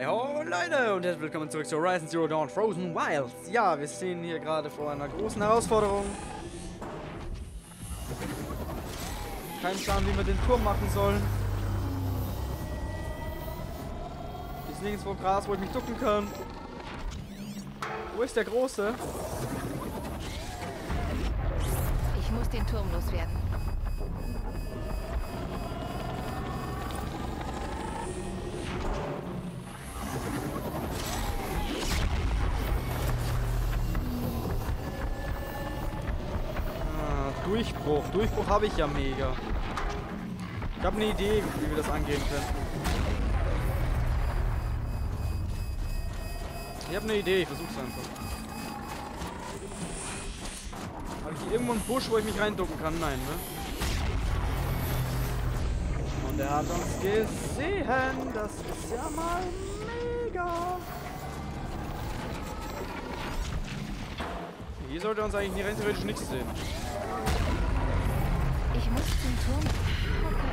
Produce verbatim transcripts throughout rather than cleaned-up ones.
Hey ho Leute und herzlich willkommen zurück zu Horizon Zero Dawn Frozen Wilds. Ja, wir stehen hier gerade vor einer großen Herausforderung. Kein Plan, wie wir den Turm machen sollen. Hier ist nirgendwo Gras, wo ich mich ducken kann. Wo ist der Große? Ich muss den Turm loswerden. Durchbruch. Durchbruch habe ich ja mega. Ich habe eine Idee, wie wir das angehen können. Ich habe eine Idee, ich versuche es einfach. Habe ich hier irgendwo einen Busch, wo ich mich reinducken kann? Nein, ne? Und er hat uns gesehen. Das ist ja mal mega. Hier sollte uns eigentlich rein theoretisch nichts sehen. Ich muss zum Turm. Okay.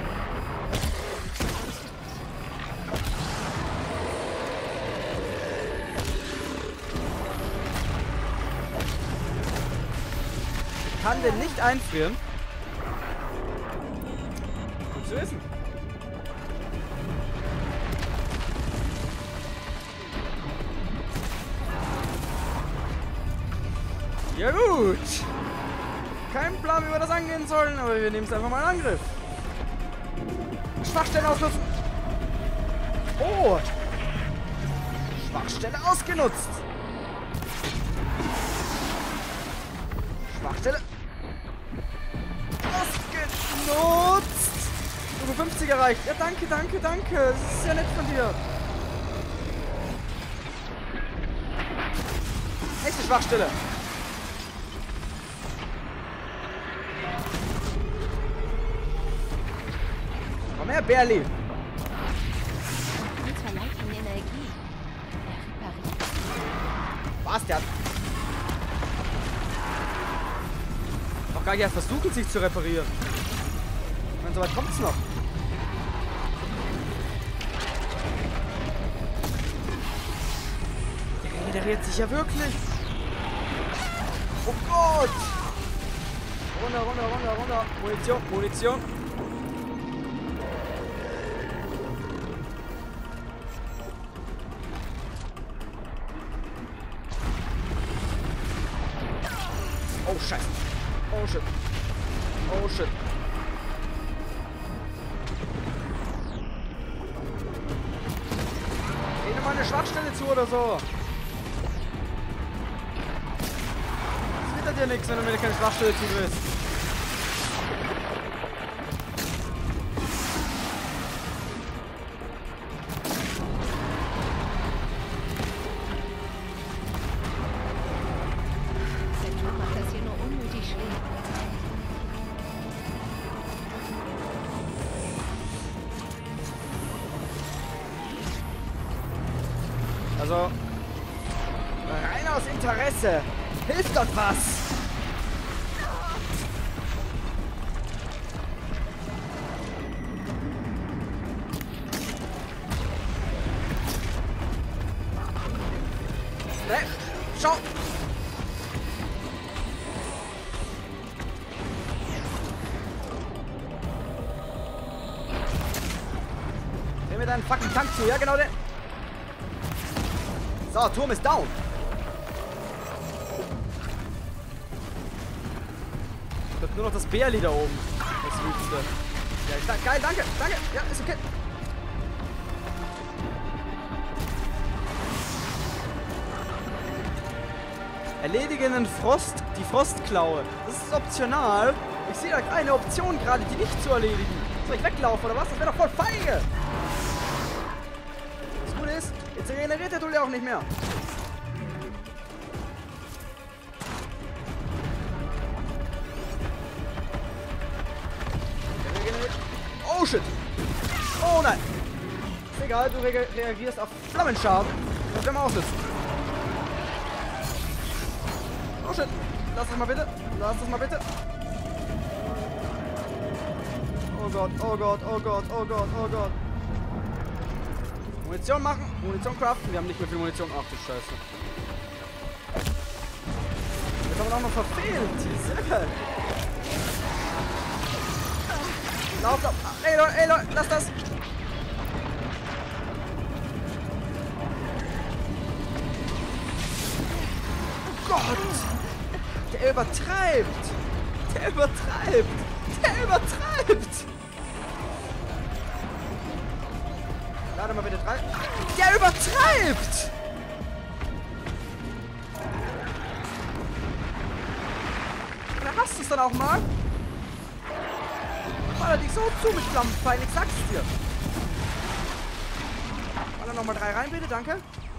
Ich kann den nicht einfrieren. Gut zu wissen. Ja gut. Kein Plan, wie wir das angehen sollen, aber wir nehmen es einfach mal in Angriff. Schwachstelle ausnutzen. Oh. Schwachstelle ausgenutzt. Schwachstelle ausgenutzt. Stufe fünfzig erreicht. Ja, danke, danke, danke. Das ist sehr nett von dir. Nächste Schwachstelle. Komm her, Berli. Und verleiht ihm Energie. Er repariert. Was, der hat... Noch gar nicht erst versuchen, sich zu reparieren. Ich meine, so weit kommt es noch. Der regeneriert sich ja wirklich. Oh Gott! Runter, runter, runter, runter. Munition, Munition. Oh, scheiße. Oh, shit. Oh, shit. Geh dir mal eine Schwachstelle zu oder so. Das wird dir nichts, wenn du mir keine Schwachstelle zu willst. Also, rein aus Interesse. Hilft dort was? Ne, schau. Dreh mir deinen fucking Tank zu, ja genau der. So, Turm ist down. Ich hab nur noch das Bärli da oben. Das Wütendste. Ja, ich sag, geil, danke, danke. Ja, ist okay. Erledigen den Frost, die Frostklaue. Das ist optional. Ich sehe da keine Option gerade, die nicht zu erledigen. Soll ich weglaufen oder was? Das wäre doch voll feige. Das Gute ist, jetzt regeneriert der Dull ja auch nicht mehr. Der regeneriert. Oh shit! Oh nein! Ist egal, du re reagierst auf Flammenschaden. Das werden wir ausnutzen. Oh shit! Lass das mal bitte! Lass das mal bitte! Oh Gott, oh Gott, oh Gott, oh Gott, oh Gott! Munition machen. Munition craften. Wir haben nicht mehr viel Munition. Ach du Scheiße. Jetzt haben wir auch noch verfehlt. Sehr geil. Lauf, lauf. Ey, Leute, ey, Leute, lass das. Oh Gott. Der übertreibt. Der übertreibt. Der übertreibt. Lade mal bitte drei. Der übertreibt. Da hast du es dann auch mal. Baller dich so zu mit Flammenpfeilen, ich sag's dir. Baller nochmal drei rein, bitte, danke.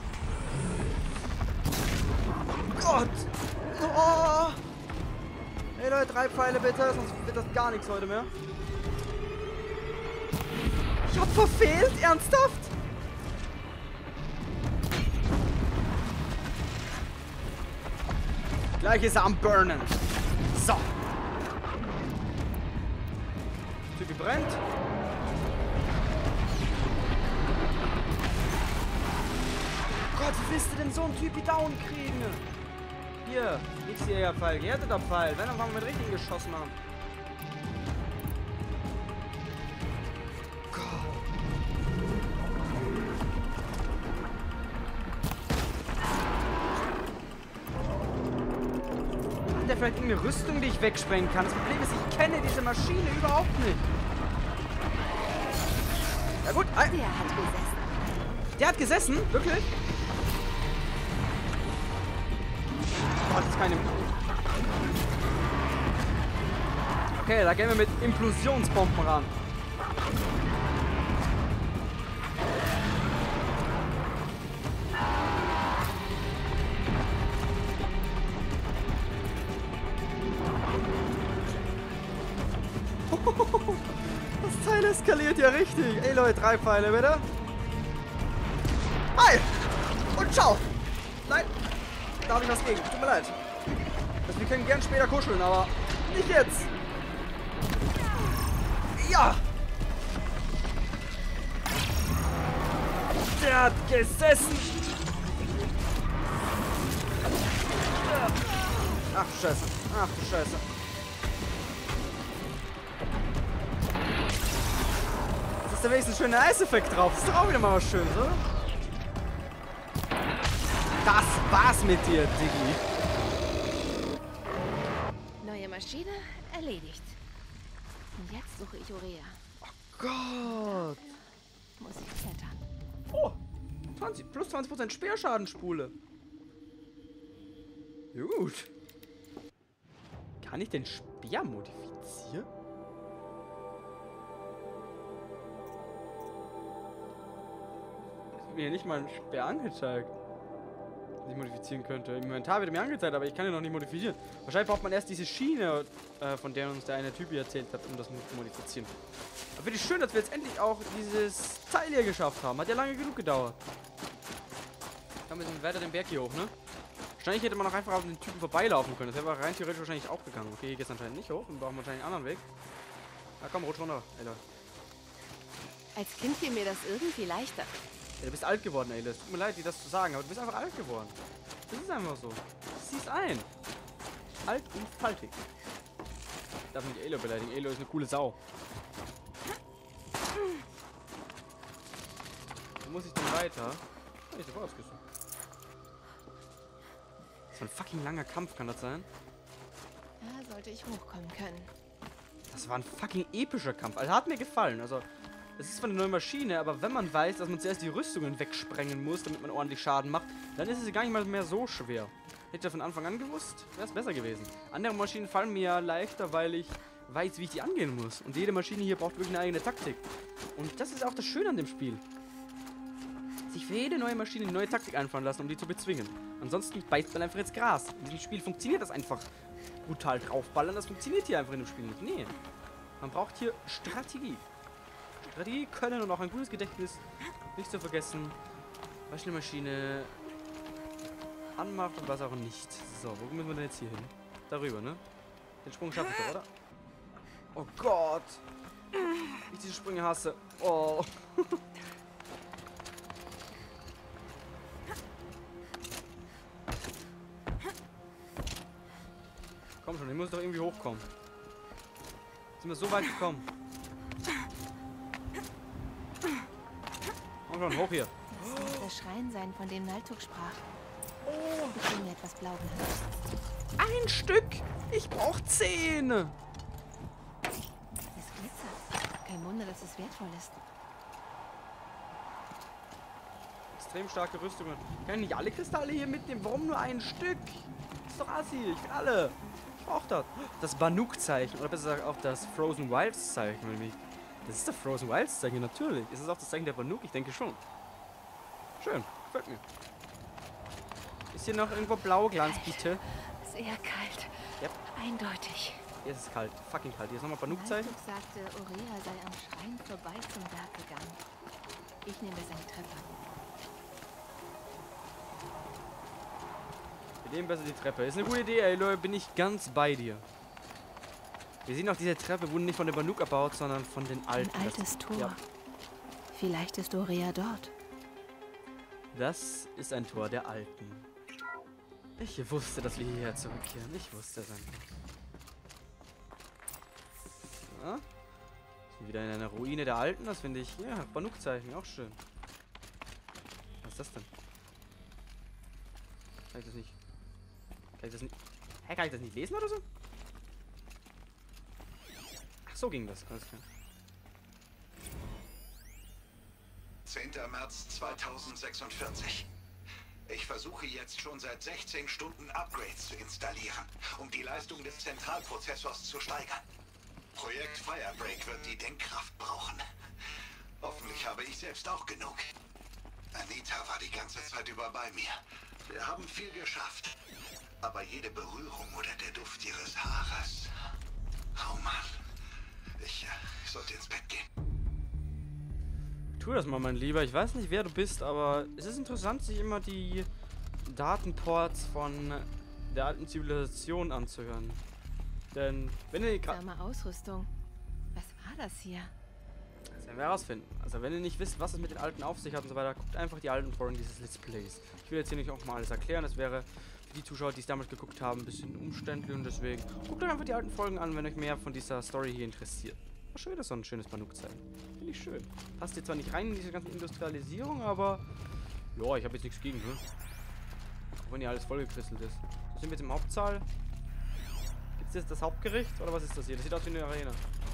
Gott! Oh. Hey Leute, drei Pfeile bitte, sonst wird das gar nichts heute mehr. Ich hab verfehlt? Ernsthaft? Gleich ist er am Burnen. So. Typi brennt. Gott, wie willst du denn so einen Typi down kriegen? Hier, X Jäger Pfeil, gehärteter Pfeil. Wenn, dann wollen wir mit richtigen geschossen haben. Hat der vielleicht irgendeine Rüstung, die ich wegsprengen kann? Das Problem ist, ich kenne diese Maschine überhaupt nicht. Ja gut, ein Der hat gesessen. Der hat gesessen? Wirklich? Oh, das ist keine... Okay, da gehen wir mit Implosionsbomben ran. Das Teil eskaliert ja richtig. Ey Leute, drei Pfeile bitte. Hi! Und ciao! Nein! Da habe ich was gegen. Tut mir leid. Also, wir können gern später kuscheln, aber nicht jetzt! Ja! Der hat gesessen! Ach du Scheiße. Ach du Scheiße. Das ist da wenigstens ein schöner Eiseffekt drauf. Das ist doch auch wieder mal was Schönes, oder? Das war's mit dir, Diggi. Neue Maschine erledigt. Und jetzt suche ich Urea. Oh Gott. Muss ich klettern. Oh, zwanzig, plus zwanzig Prozent Speerschadensspule. Gut. Kann ich den Speer modifizieren? Es wird mir hier nicht mal ein Speer angezeigt. Ich modifizieren könnte. Im Inventar wird mir angezeigt, aber ich kann ihn noch nicht modifizieren. Wahrscheinlich braucht man erst diese Schiene, äh, von der uns der eine Typ hier erzählt hat, um das zu modifizieren. Aber finde ich schön, dass wir jetzt endlich auch dieses Teil hier geschafft haben. Hat ja lange genug gedauert. Dann müssen wir weiter den Berg hier hoch, ne? Wahrscheinlich hätte man auch einfach auf den Typen vorbeilaufen können. Das wäre rein theoretisch wahrscheinlich auch gegangen. Okay, hier geht es anscheinend nicht hoch. Wir brauchen wahrscheinlich einen anderen Weg. Na komm, rutsch runter, ey Leute. Als Kind fiel mir das irgendwie leichter. Ja, du bist alt geworden, Alice. Tut mir leid, dir das zu sagen, aber du bist einfach alt geworden. Das ist einfach so. Sieh's ein. Alt und faltig. Ich darf nicht Alo beleidigen. Alo ist eine coole Sau. Wo muss ich denn weiter? Oh, ich hab ausgesucht. So ein fucking langer Kampf, kann das sein? Da sollte ich hochkommen können. Das war ein fucking epischer Kampf. Also hat mir gefallen. Also, es ist zwar eine neue Maschine, aber wenn man weiß, dass man zuerst die Rüstungen wegsprengen muss, damit man ordentlich Schaden macht, dann ist es gar nicht mal mehr so schwer. Hätte ich von Anfang an gewusst, wäre es besser gewesen. Andere Maschinen fallen mir ja leichter, weil ich weiß, wie ich die angehen muss. Und jede Maschine hier braucht wirklich eine eigene Taktik. Und das ist auch das Schöne an dem Spiel. Sich für jede neue Maschine eine neue Taktik einfallen lassen, um die zu bezwingen. Ansonsten beißt man einfach ins Gras. In diesem Spiel funktioniert das einfach brutal draufballern. Das funktioniert hier einfach in dem Spiel nicht. Nee. Man braucht hier Strategie. Strategie, Können und auch ein gutes Gedächtnis. Nicht zu vergessen, was eine Maschine anmacht und was auch nicht. So, wo müssen wir denn jetzt hier hin? Darüber, ne? Den Sprung schaffe ich doch, oder? Oh Gott. Wie ich diese Sprünge hasse. Oh. Komm schon, ich muss doch irgendwie hochkommen. Sind wir so weit gekommen? Komm schon, hoch hier. Das muss der Schrein sein, von dem Naltuk sprach. Oh, ich will mir etwas Blaublattes. Ein Stück! Ich brauch zehn! Es glitzert. Kein Wunder, dass es wertvoll ist. Extrem starke Rüstungen. Kann ich nicht alle Kristalle hier mitnehmen? Warum nur ein Stück? Das ist doch assi. Ich will alle. Ich brauch das. Das Banuk-Zeichen. Oder besser gesagt auch das Frozen Wilds-Zeichen. Das ist das Frozen Wilds-Zeichen, natürlich. Ist es auch das Zeichen der Banuk? Ich denke schon. Schön. Gefällt mir. Ist hier noch irgendwo Blauglanz, bitte? Sehr kalt. Yep. Eindeutig. Hier ist es kalt. Fucking kalt. Hier ist nochmal Banuk-Zeichen. Naltuk sagte, Aurea sei am Schrein vorbei zum Berg gegangen. Ich nehme das an die Treppe. Wir nehmen besser die Treppe. Ist eine gute Idee, ey, Leute. Bin ich ganz bei dir. Wir sehen auch, diese Treppe wurde nicht von der Banuk erbaut, sondern von den Alten. Ein altes das, Tor. Ja. Vielleicht ist Aurea dort. Das ist ein Tor der Alten. Ich wusste, dass wir hierher zurückkehren. Ich wusste es einfach. So. Sind wieder in einer Ruine der Alten. Das finde ich. Ja, Banuk-Zeichen. Auch schön. Was ist das denn? Kann ich das nicht? Kann ich das nicht? Hä, kann ich das nicht lesen oder so? Ach, so ging das. Alles klar. zehnter März zweitausendsechsundvierzig. Ich versuche jetzt schon seit sechzehn Stunden Upgrades zu installieren, um die Leistung des Zentralprozessors zu steigern. Projekt Firebreak wird die Denkkraft brauchen. Hoffentlich habe ich selbst auch genug. Anita war die ganze Zeit über bei mir. Wir haben viel geschafft. Aber jede Berührung oder der Duft ihres Haares... Oh Mann. Ich, äh, ich sollte ins Bett gehen. Tu das mal, mein Lieber. Ich weiß nicht, wer du bist, aber es ist interessant, sich immer die Datenports von der alten Zivilisation anzuhören. Denn, wenn ihr gerade... Arme Ausrüstung. Was war das hier? Das werden wir herausfinden. Also, wenn ihr nicht wisst, was es mit den Alten auf sich hat und so weiter, guckt einfach die alten Folgen dieses Let's Plays. Ich will jetzt hier nicht auch mal alles erklären. Das wäre für die Zuschauer, die es damals geguckt haben, ein bisschen umständlich und deswegen guckt euch einfach die alten Folgen an, wenn euch mehr von dieser Story hier interessiert. War schön, das ist so ein schönes Banuk-Zeichen. Finde ich schön. Passt jetzt zwar nicht rein in diese ganze Industrialisierung, aber ja, ich habe jetzt nichts gegen, ne? Auch wenn hier alles vollgekrisselt ist. So, sind wir jetzt im Hauptsaal. Gibt es jetzt das Hauptgericht oder was ist das hier? Das sieht aus wie eine Arena.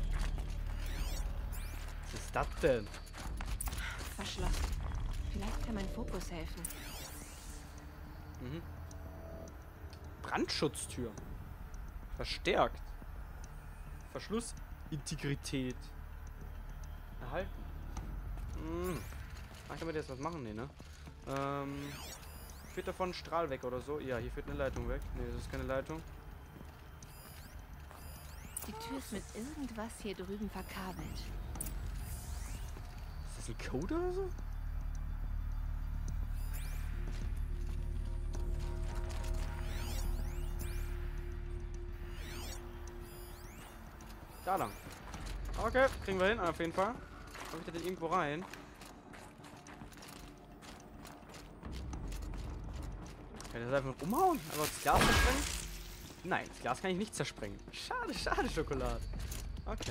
Was ist das denn? Verschlossen. Vielleicht kann mein Fokus helfen. Mhm. Brandschutztür. Verstärkt. Verschlussintegrität. Erhalten. Hm. Ach, ich damit jetzt was machen? Nee, ne? Ähm. Führt davon Strahl weg oder so? Ja, hier führt eine Leitung weg. Ne, das ist keine Leitung. Die Tür ist mit irgendwas hier drüben verkabelt. Ist das ein Code oder so? Da lang. Okay, kriegen wir hin, auf jeden Fall. Komme ich da denn irgendwo rein? Kann ich das einfach umhauen? Einfach das Glas zersprengen? Nein, das Glas kann ich nicht zersprengen. Schade, schade, Schokolade. Okay.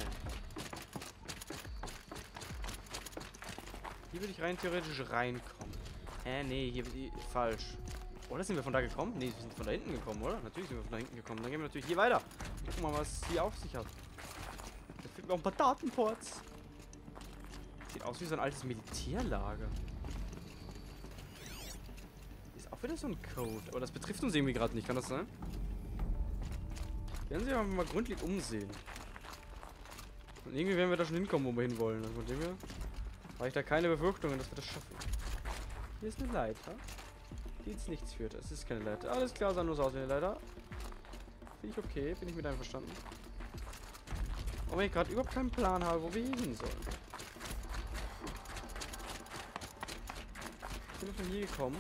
Hier würde ich rein theoretisch reinkommen. Hä, nee, hier wird die falsch. Oder sind wir von da gekommen? Nee, wir sind von da hinten gekommen, oder? Natürlich sind wir von da hinten gekommen. Dann gehen wir natürlich hier weiter. Guck mal, was hier auf sich hat. Da finden wir auch ein paar Datenports. Sieht aus wie so ein altes Militärlager. Ist auch wieder so ein Code. Aber das betrifft uns irgendwie gerade nicht, kann das sein? Werden Sie einfach mal gründlich umsehen. Und irgendwie werden wir da schon hinkommen, wo wir hinwollen. Also von dem her habe ich da keine Befürchtungen, dass wir das schaffen. Hier ist eine Leiter, die ins Nichts führt. Es ist keine Leiter. Alles klar, sah nur so aus wie eine Leiter. Finde ich okay, bin ich mit einverstanden. Und wenn ich gerade überhaupt keinen Plan habe, wo wir hier hin sollen. Sind wir von hier gekommen?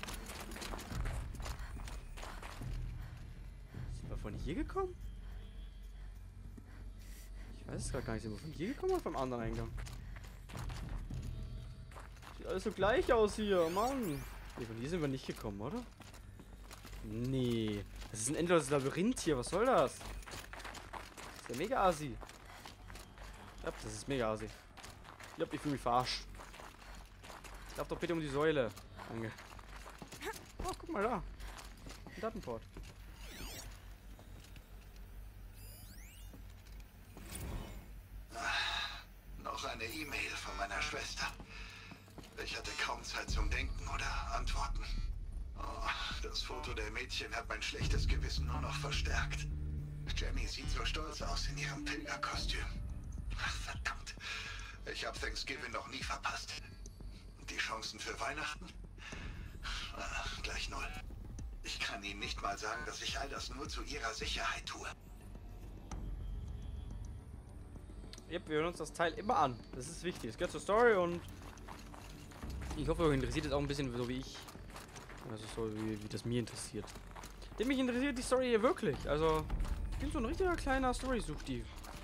Sind wir von hier gekommen? Ich weiß es gerade gar nicht. Sind wir von hier gekommen oder vom anderen Eingang? Sieht alles so gleich aus hier, Mann. Nee, von hier sind wir nicht gekommen, oder? Nee. Das ist ein endloses Labyrinth hier. Was soll das? Das ist ja mega assi. Ja, das ist mega assi. Ich glaube, ich fühle mich verarscht. Lauf doch bitte um die Säule. Danke. Oh, guck mal da. Ein Datenport. Noch eine E-Mail von meiner Schwester. Ich hatte kaum Zeit zum Denken oder Antworten. Oh, das Foto der Mädchen hat mein schlechtes Gewissen nur noch verstärkt. Jenny sieht so stolz aus in ihrem Pilgerkostüm. Ach, verdammt. Ich habe Thanksgiving noch nie verpasst. Die Chancen für Weihnachten? Ach, gleich null. Ich kann Ihnen nicht mal sagen, dass ich all das nur zu Ihrer Sicherheit tue. Yep, wir hören uns das Teil immer an. Das ist wichtig. Es gehört zur Story und ich hoffe, euch interessiert es auch ein bisschen so wie ich. Also so wie, wie das mir interessiert. Denn mich interessiert die Story hier wirklich. Also, ich bin so ein richtiger kleiner Story-Suchti.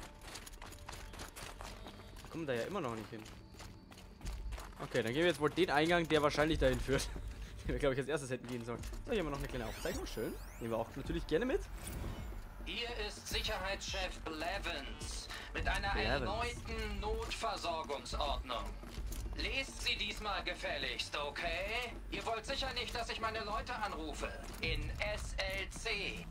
Kommen da ja immer noch nicht hin. Okay, dann gehen wir jetzt wohl den Eingang, der wahrscheinlich dahin führt. Den wir, glaube ich, als erstes hätten gehen sollen. So, hier haben wir noch eine kleine Aufzeichnung. Schön. Nehmen wir auch natürlich gerne mit. Hier ist Sicherheitschef Blevins mit einer Blevins. erneuten Notversorgungsordnung. Lest sie diesmal gefälligst, okay? Ihr wollt sicher nicht, dass ich meine Leute anrufe. In S L C.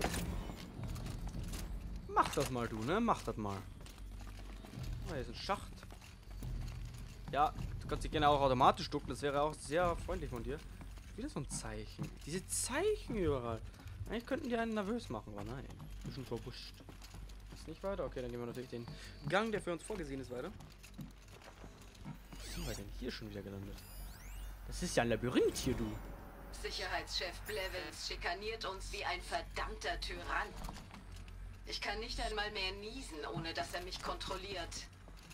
Mach das mal, du, ne? Mach das mal. Oh, hier ist ein Schacht. Ja, du kannst dich gerne auch automatisch ducken. Das wäre auch sehr freundlich von dir. Wieder so ein Zeichen. Diese Zeichen überall. Eigentlich könnten die einen nervös machen, aber nein. Bisschen verwuscht. Ist nicht weiter? Okay, dann gehen wir natürlich den Gang, der für uns vorgesehen ist, weiter. Was sind wir denn hier schon wieder gelandet? Das ist ja ein Labyrinth hier, du. Sicherheitschef Blevins schikaniert uns wie ein verdammter Tyrann. Ich kann nicht einmal mehr niesen, ohne dass er mich kontrolliert.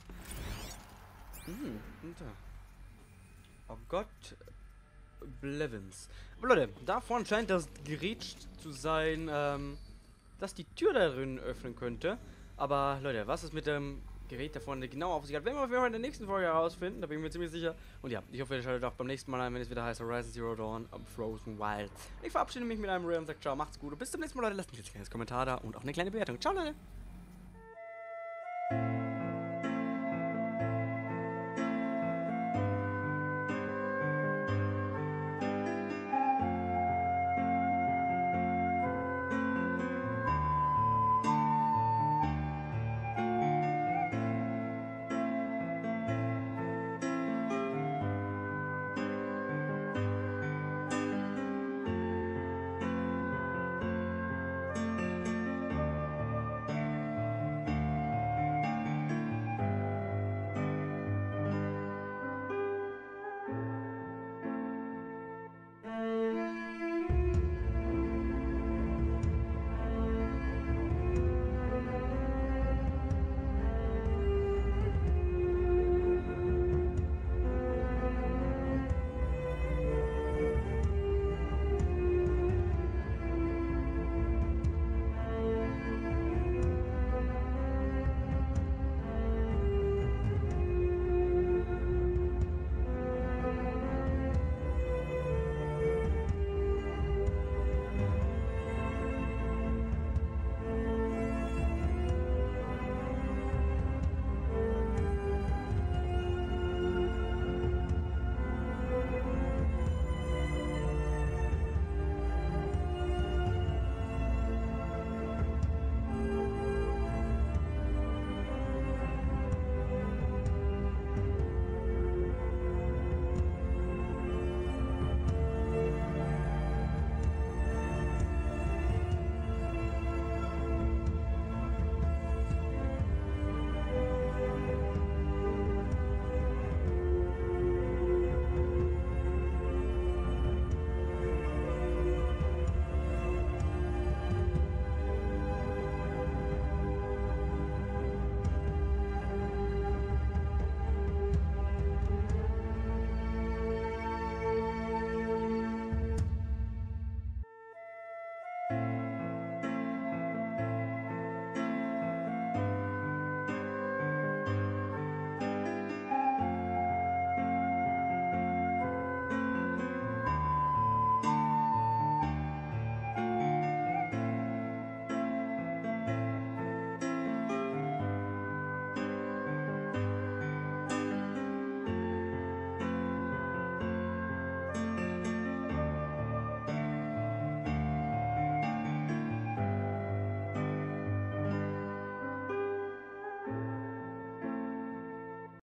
Hm, und da. Oh Gott. Blevins. Aber Leute, da vorne scheint das Gerät zu sein, ähm, das die Tür da drin öffnen könnte. Aber Leute, was es mit dem Gerät da vorne genau auf sich hat, werden wir auf jeden Fall in der nächsten Folge herausfinden. Da bin ich mir ziemlich sicher. Und ja, ich hoffe, ihr schaltet auch beim nächsten Mal ein, wenn es wieder heißt Horizon Zero Dawn am Frozen Wild. Ich verabschiede mich mit einem Ray und sage ciao, macht's gut und bis zum nächsten Mal, Leute. Lasst mich jetzt ein kleines Kommentar da und auch eine kleine Bewertung. Ciao, Leute!